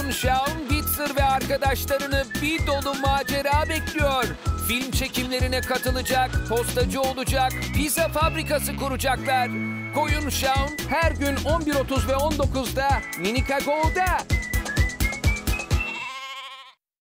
Koyun Shaun Bitzer ve arkadaşlarını bir dolu macera bekliyor. Film çekimlerine katılacak, postacı olacak, pizza fabrikası kuracaklar. Koyun Shaun her gün 11:30 ve 19'da Minika Go'da.